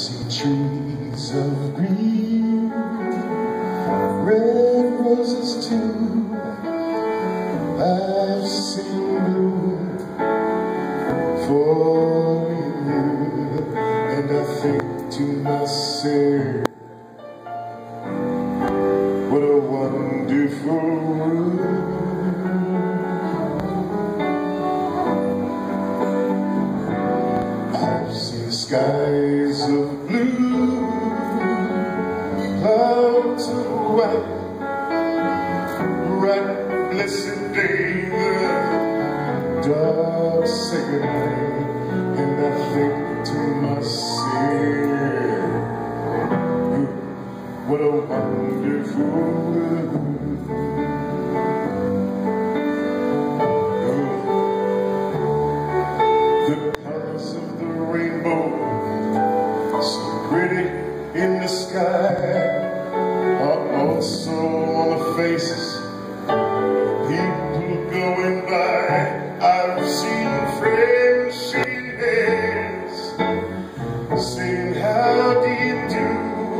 see trees of green, red roses too. I've seen blue for you, and I think to myself, what a wonderful world. I've seen skies of blue, clouds of white, bright blessed day, dark sacred night, and I think to myself, what a wonderful world. The colors of the rainbow, so pretty in the sky, are also on the faces of people going by. I've seen friends shaking hands, saying, how do you do?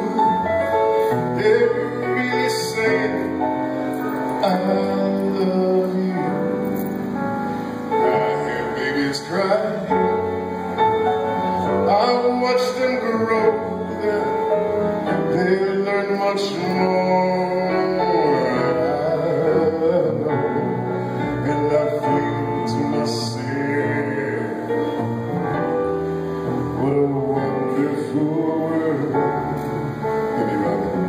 They're really saying, I love you. I hear babies cry, I watch them grow, they learn much more, I know, and I think to myself, what a wonderful world. Let me rock it.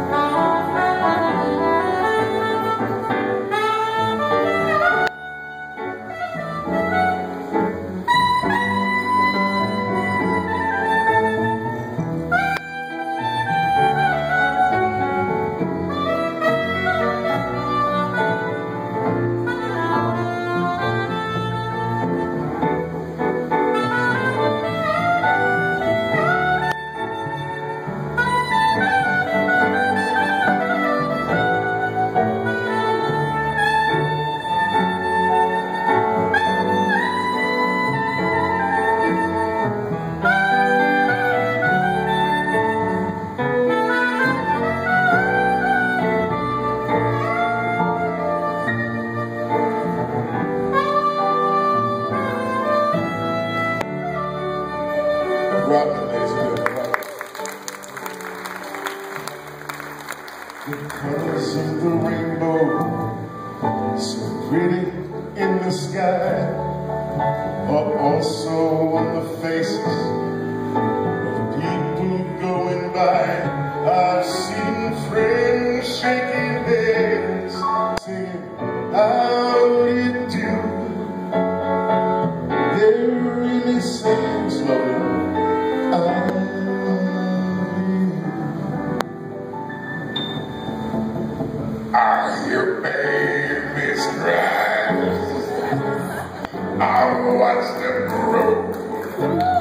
Rock it, ladies and gentlemen, rock it. The colors of the rainbow, so pretty in the sky, are also on the faces of people going by. I've seen friends shaking hands, saying, how do you do? They're really saying slowly, I love you. I hear babies cry, I watch them grow.